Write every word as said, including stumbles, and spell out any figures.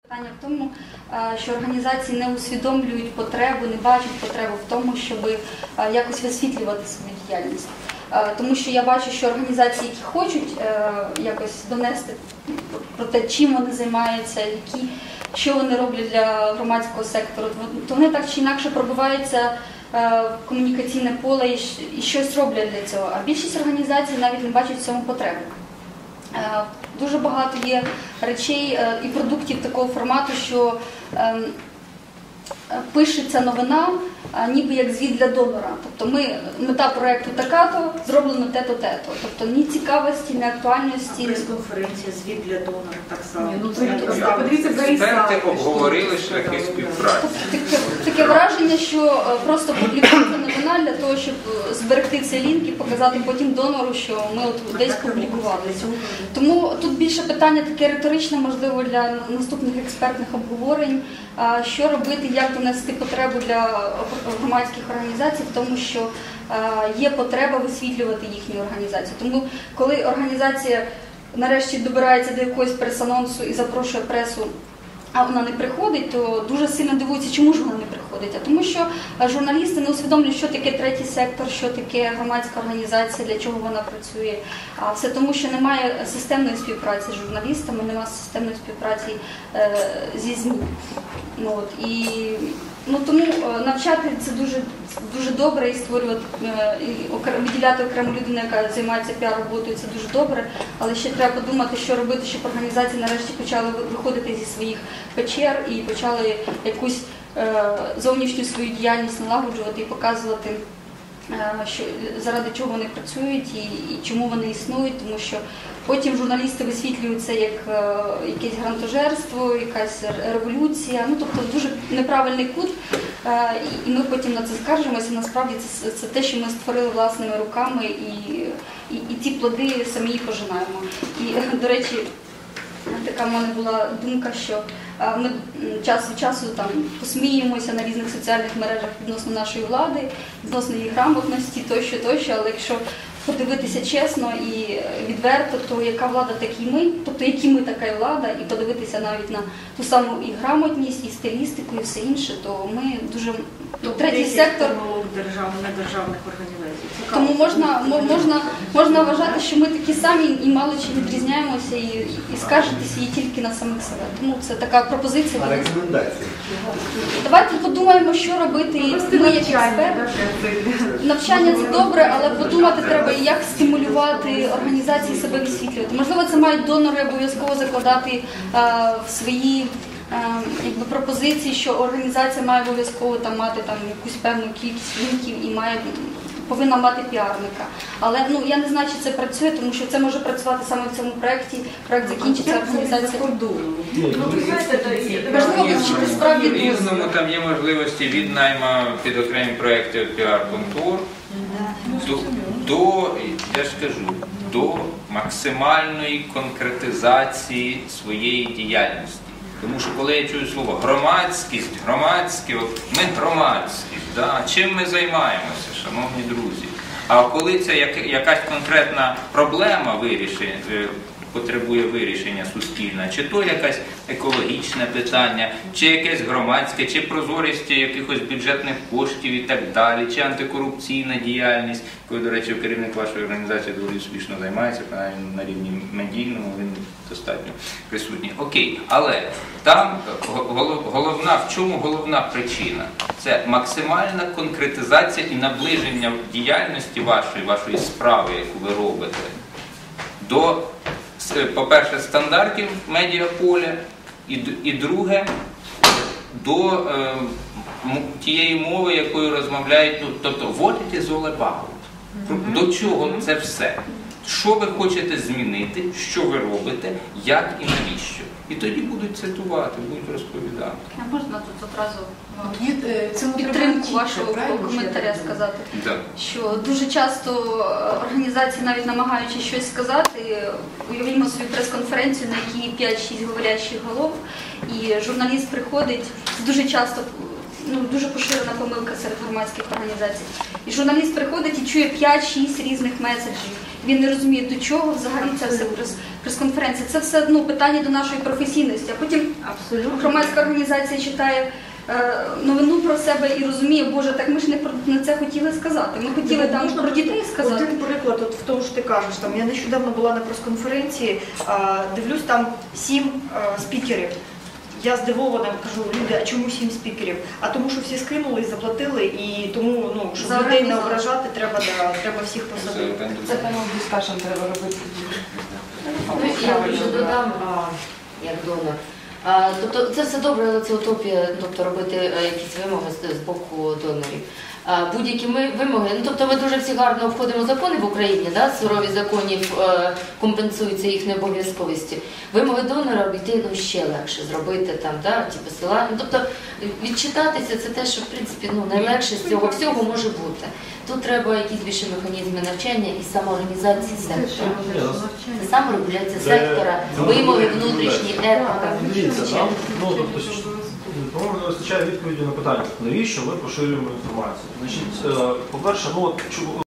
Питання в тому, що організації не усвідомлюють потребу, не бачать потребу в тому, щоб якось висвітлювати свою діяльність. Тому що я бачу, що організації, які хочуть якось донести про те, чим вони займаються, які, що вони роблять для громадського сектору, то вони так чи інакше пробиваються в комунікаційне поле і щось роблять для цього. А більшість організацій навіть не бачать в цьому потребу. Дуже багато є речей і продуктів такого формату, що пишеться новина, ніби як звіт для донора. Тобто ми, мета проєкту така-то, зроблено те-то, те-то. Тобто ні цікавості, ні актуальності. Прес-конференція, звіт для донора так само. Експерти обговорили шляхи співпраці. Таке, таке враження, що просто публікується новина для того, щоб зберегти цей лінк і показати потім донору, що ми от десь публікували. Тому тут більше питання таке риторичне, можливо, для наступних експертних обговорень, що робити, як донести потребу для громадських організацій, в тому, що є потреба висвітлювати їхню організацію. Тому коли організація нарешті добирається до якогось прес-анонсу і запрошує пресу, а вона не приходить, то дуже сильно дивуються, чому ж вона не приходить. А тому що журналісти не усвідомлюють, що таке третій сектор, що таке громадська організація, для чого вона працює. А все тому, що немає системної співпраці з журналістами, немає системної співпраці е, зі ЗМІ. Ну, от, і, ну, тому навчати це дуже, дуже добре і створювати, і виділяти окрему людину, яка займається піар-роботою, це дуже добре, але ще треба подумати, що робити, щоб організації нарешті почали виходити зі своїх печер і почали якусь е, зовнішню свою діяльність налагоджувати і показувати, е, що, заради чого вони працюють і, і чому вони існують, тому що потім журналісти висвітлюються як е, якесь грантожерство, якась революція, ну тобто дуже неправильний кут, е, і, і ми потім на це скаржимося. Насправді це, це те, що ми створили власними руками, і, і, і ті плоди самі пожинаємо. І, до речі, така в мене була думка, що ми час від часу там посміємося на різних соціальних мережах відносно нашої влади, відносно її грамотності, тощо, тощо, але якщо подивитися чесно і відверто, то яка влада, так і ми, тобто які ми, така і влада, і подивитися навіть на ту саму і грамотність, і стилістику, і все інше, то ми дуже... Тобто третій сектор... недержавних організацій. Тому можна, можна, можна вважати, що ми такі самі і мало чим відрізняємося, і, і скаржитися її тільки на самих себе. Тому це така пропозиція. А рекомендації? Давайте подумаємо, що робити. Ми як експерти. Навчання – це добре, але подумати треба, як стимулювати організації себе висвітлювати. Можливо, це мають донори обов'язково закладати а, в свої а, якби, пропозиції, що організація має обов'язково там мати там якусь певну кількість лінків і має повинна мати піарника. Але ну, я не знаю, чи це працює, тому що це може працювати саме в цьому проєкті. Проєкт закінчиться, організація... Важливо вивчити справді досвід. Різному там є можливості від найму під окремі проєкти піар-контор до, до, я ж кажу, до максимальної конкретизації своєї діяльності. Тому що коли я чую слово громадськість, громадське, от ми громадськість, да? Чим ми займаємося, шановні друзі? А коли це як, якась конкретна проблема вирішення, потребує вирішення суспільне, чи то якесь екологічне питання, чи якесь громадське, чи прозорість якихось бюджетних коштів і так далі, чи антикорупційна діяльність, якою, до речі, керівник вашої організації доволі успішно займається, принаймні на рівні медійному, він достатньо присутній. Окей, але там головна, в чому головна причина? Це максимальна конкретизація і наближення діяльності вашої, вашої справи, яку ви робите, до, по-перше, стандартів медіаполя, і, і друге, до е, тієї мови, якою розмовляють, ну, тобто, what it is all about. До чого це все? Що ви хочете змінити, що ви робите, як і навіщо. І тоді будуть цитувати, будуть розповідати. А можна тут одразу підтримку вашого коментаря сказати? Так. Що дуже часто організації, навіть намагаючись щось сказати, уявімо собі прес-конференцію, на якій п'ять-шість говорящих голов, і журналіст приходить, дуже часто ну, дуже поширена помилка серед громадських організацій. І журналіст приходить і чує п'ять-шість різних меседжів. Він не розуміє, до чого взагалі ця вся прес- прес-конференція. Це все ну, питання до нашої професійності. А потім Абсолютно. громадська організація читає е, новину про себе і розуміє, Боже, так ми ж не про не це хотіли сказати. Ми хотіли там Можна про дітей сказати. Один приклад от в тому, що ти кажеш. Там я нещодавно була на прес-конференції, а, дивлюсь там сім а, спікерів. Я здивована, кажу, люди, а чому сім спікерів? А тому, що всі скинули, заплатили, і тому, ну, щоб За людей не організацію. ображати, треба, да, треба всіх посадити. Це певно дискашн треба робити. Ну, я вже додам, а, як донор. А, тобто це все добре, але це утопія, тобто робити е, якісь вимоги з, з боку донорів. А, будь-які ми, вимоги, ну тобто ми дуже всі гарно входимо в закони в Україні, да, сурові законів е, компенсуються їх необов'язковості. Вимоги донора обійти ну, ще легше зробити там, да, ті посилання. Ну, тобто відчитатися це те, що в принципі ну, найлегше з цього всього може бути. Тут треба якісь більше механізми навчання і самоорганізації сектора. Це саморегуляція сектора, вимоги внутрішні, етика. Дивіться, нам, ну, тобто, по-моєму, не вистачає відповіді на питання, навіщо ми поширюємо інформацію. Значить, е, по-перше, ну, от, чому-